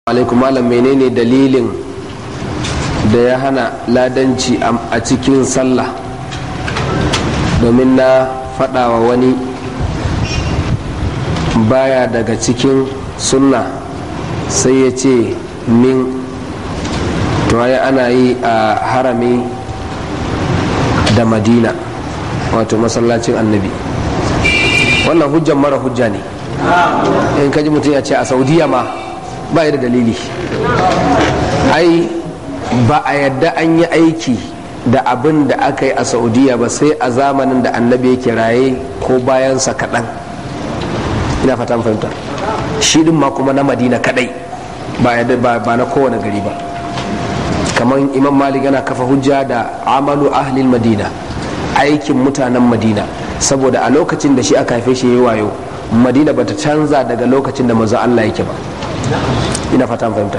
alaikum malam, menene dalilin da ya hana ladanci a cikin sallah? Domin na faɗawa wani baya daga cikin sunna sai ya ce min to ana yi a harami da madina, wato masallacin annabi. Wannan hujjan mara hujja ne. In kaji mutum ya ce a saudiya ma ba da dalili. Ai ba a yadda an yi aiki da abin da aka yi a saudiya ba sai a zamanin da annabi yake raye ko bayansa kaɗan. Ina fatan fahimta. Shi din ma kuma na madina kaɗai, ba na kowane gari ba. Kamar imam malik yana kafa hujja da amalu ahlil madina, aikin mutanen madina, saboda a lokacin da shi aka haife shi yayi wayo, madina bata canza daga lokacin da manzo Allah yake ba. Ina fatan fahimta.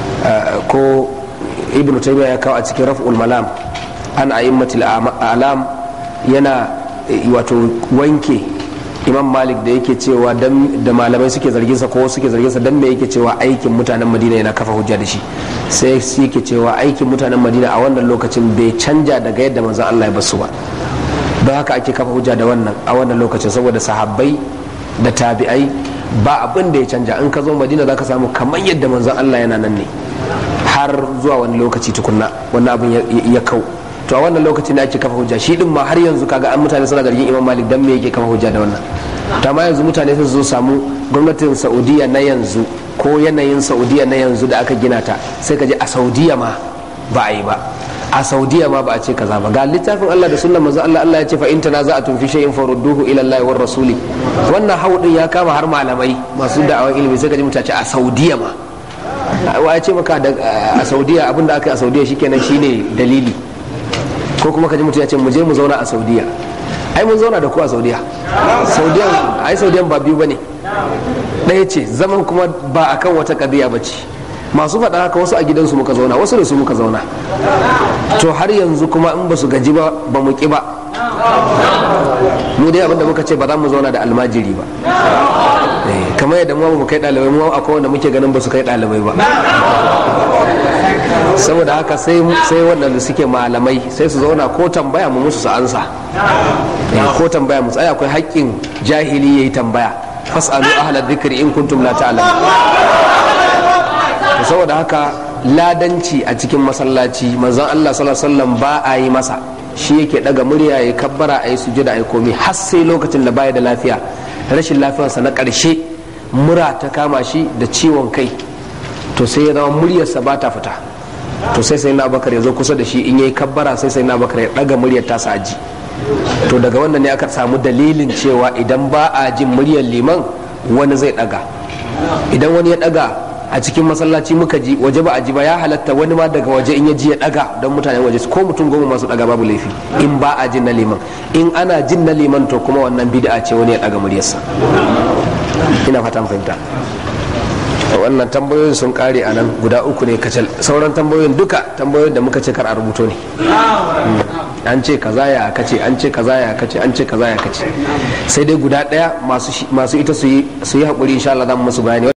Ko ibnu taymiya ya kawo a cikin raf'ul malam an a'immatil alam, yana wato wanke imam malik da yake cewa da malamai suke zargin sa ko suke zargin sa dan me yake cewa aikin mutanen madina yana kafa hujja da shi, sai yake cewa aikin mutanen madina a wannan lokacin bai canja daga yadda manzon Allah ya basu ba. Don haka ake kafa hujja da wannan a wannan lokacin, saboda sahabbai da tabi'ai ba abin da ya canja. In ka zo madina za ka samu kamar yadda manzon Allah yana nan ne har zuwa wani lokaci tukunna wannan abin ya kau. To a wannan lokacin da ake kafa hujja, shi din ma har yanzu kaga an mutane suna zargin imam malik dan me yake kafa hujja da wannan. Ta ma yanzu mutane sun zo samu gwamnatin saudiya na yanzu ko yanayin saudiya na yanzu da aka gina ta, sai ka je a saudiya ma ba a yi ba, a saudiya ma ba a ce kaza ba. Ga littafin Allah da sunnan manzo Allah ya ce fa in tanaza'tum fi shay'in farudduhu ila Allah war rasuli. Wannan haudin ya kama har malamai masu da'awan ilimi, sai ka ji mutace a saudiya ma. Wa ya ce maka a saudiya abinda aka yi a saudiya shikenan shine dalili? Ko kuma ka ji mutum ya ce mu je mu zauna a saudiya. Ai mun zauna da ku a saudiya. Saudiyan ba biyu bane, ɗaya ce. Zaman kuma ba akan wata ƙabiya bace. Masu faɗa haka wasu a gidansu muka zauna, wasu da su muka zauna. To har yanzu kuma in ba su gaji ba mu ƙi ba. Mu dai abinda muka ce ba za mu zauna da almajiri ba. Kamar yadda mu kai ɗalibai, mu akwai wanda muke ganin ba su kai ɗalibai ba. Saboda haka sai waɗanda suke malamai sai su zauna ko tambaya mu musu su ansa. Ko tambaya mu tsaya, akwai haƙƙin jahili yayi tambaya. Fas'alu ahla dhikri in kuntum la ta'lamun. Saboda haka ladanci a cikin masallaci manzon Allah sallallahu alaihi wasallam ba a yi masa. Shi yake daga murya ya kabbara, a yi sujada, a yi komai har sai lokacin da baya da lafiya, rashin lafiyarsa na ƙarshe, mura ta kama shi da ciwon kai, to sai ya zama muryarsa ba ta fita. To sai na Abubakar ya zo kusa da shi, in yayi kabbara sai na Abubakar ya daga muryar tasa aji. To daga wannan ne aka samu dalilin cewa idan ba a jin muryar liman wani zai daga. Idan wani ya daga a cikin masallaci muka ji, waje ba a ji ba, ya halatta wani ma daga waje in ya ji ya daga, don mutane waje ko mutum 10 masu daga babu laifi in ba a jin na liman. In ana jin na liman to kuma wannan bid'a ce wani ya daga muryarsa. Ina fatan fahimta. Wannan tambayoyin sun kare a nan, guda 3 ne kacal. Sauran tambayoyin duka tambayoyin da muka ce kar a rubuto ne. An ce kaza ya kace, an ce kaza ya kace, an ce kaza ya kace. Sai dai guda ɗaya masu ita su yi haƙuri, insha Allah za mu musu bayani.